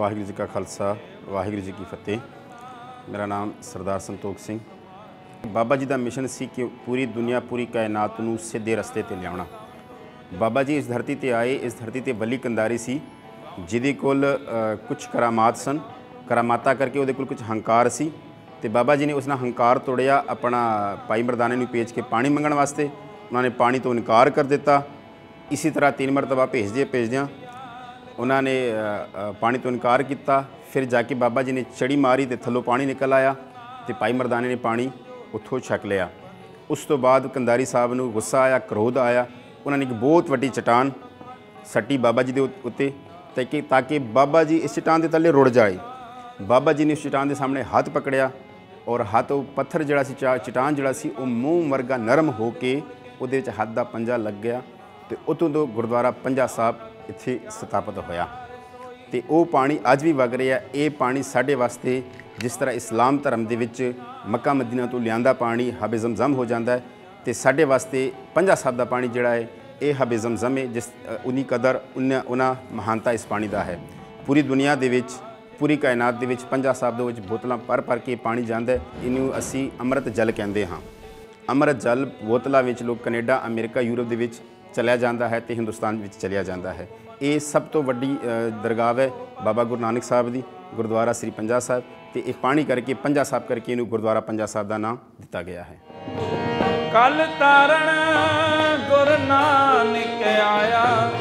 वाहिगुरू जी का खालसा वाहिगुरू जी की फतेह। मेरा नाम सरदार संतोख सिंह। बाबा जी का मिशन सी कि पूरी दुनिया पूरी कायनात नूं सीधे रस्ते ते लियाउणा। बाबा जी इस धरती ते आए, इस धरती ते बली कंधारी सी जिहदे कोल कुछ करामात सन। करामाता करके उहदे कोल कुछ हंकार सी ते बाबा जी ने उसना हंकार तोड़िया। अपना भाई मरदाने नूं भेज के पानी मंगण वास्ते उन्होंने पानी तो इनकार कर दिता। इसी तरह 3 मरतबा भेजदियां उन्होंने पानी तो इनकार किया। फिर जाके बाबा जी ने चढ़ी मारी तो थल्लों पानी निकल आया तो भाई मरदाने ने पानी उत्थों छक लिया। उस तो बाद कंधारी साहब नूं गुस्सा आया, क्रोध आया। उन्होंने एक बहुत वड्डी चट्टान सट्टी बाबा जी के उत्ते ताकि बाबा जी इस चट्टान के थल्ले रुड़ जाए। बाबा जी ने उस चट्टान के सामने हाथ पकड़िया और हाथ पत्थर जिहड़ा सी चट्टान जिहड़ा सी वो मूँह वर्गा नरम हो के उहदे विच हाथ दा पंजा लग गया तो उतों तो गुरुद्वारा पंजा साहब इत्थे स्थापित होया। तो वो पानी अज भी वग रहा। ये पानी साढ़े वास्ते जिस तरह इस्लाम धर्म दे विच मक्का मदीना तो लियांदा पानी हबे ज़मज़म हो जाता है, तो साढ़े वास्ते पंजा साहब का पानी जिहड़ा है ये हबे ज़मज़म है। जिस उन्नी कदर उन्ना महानता इस पानी का है। पूरी दुनिया दे विच पूरी कायनात दे विच पंजा साहब दे विच बोतलां भर के पानी जांदा है। इनू असी अमृत जल कहते हाँ। अमृत जल बोतलों में लोग कनेडा अमेरिका यूरोप के चलिया जाता है तो हिंदुस्तान में चलिया जाता है। ये सब तो वड्डी दरगाह है बाबा गुरु नानक साहब की, गुरुद्वारा श्री पंजा साहब। तो ये पानी करके पंजा साहब करके इनू गुरुद्वारा पंजा साहब का नाम दिता गया है। कल तारण गुरु नानक आया,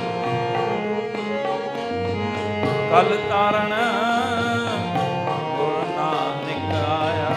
कल तारण गुरु नानक आया,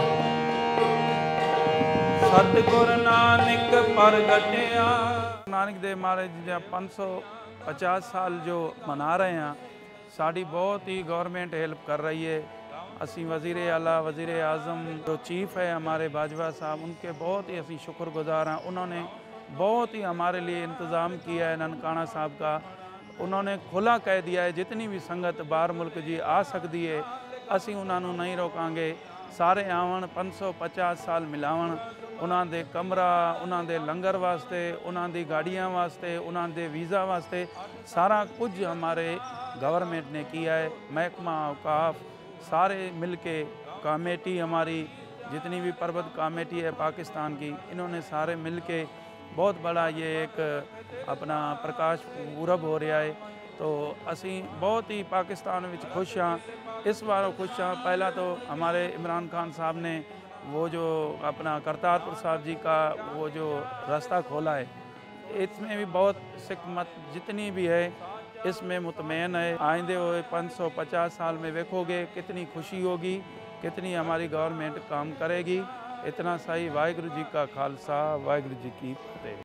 सतगुरु नानक प्रगटिया। नानक देव महाराज जी 550 साल जो मना रहे हैं, साड़ी बहुत ही गवर्नमेंट हेल्प कर रही है। असी वज़ीर आला वज़ीर आज़म जो चीफ़ है हमारे बाजवा साहब, उनके बहुत ही असी शुक्रगुजार हैं। उन्होंने बहुत ही हमारे लिए इंतज़ाम किया है ननकाना साहब का। उन्होंने खुला कह दिया है जितनी भी संगत बाहर मुल्क जी आ सकती है असी उन्होंने नहीं रोकांगे। सारे आवन 550 साल मिलावन। उन्हों दे कमरा, उन्हों दे लंगर वास्ते, उन्हों दी गाड़ियाँ वास्ते, उन्हों दे वीज़ा वास्ते सारा कुछ हमारे गवर्नमेंट ने किया है। महकमा औकाफ सारे मिल के कमेटी हमारी जितनी भी पर्वत कमेटी है पाकिस्तान की, इन्होंने सारे मिल के बहुत बड़ा ये एक अपना प्रकाश पूरब हो रहा है। तो असी बहुत ही पाकिस्तान में खुश हाँ। इस बार खुश हाँ। पहला तो हमारे इमरान खान साहब ने वो जो अपना करतारपुर साहब जी का वो जो रास्ता खोला है, इसमें भी बहुत सिख मत जितनी भी है इसमें मुतमैन है। आइंदे हुए 550 साल में देखोगे कितनी खुशी होगी, कितनी हमारी गवर्नमेंट काम करेगी। इतना सही। वाहिगुरू जी का खालसा वाहिगुरू जी की फतेह।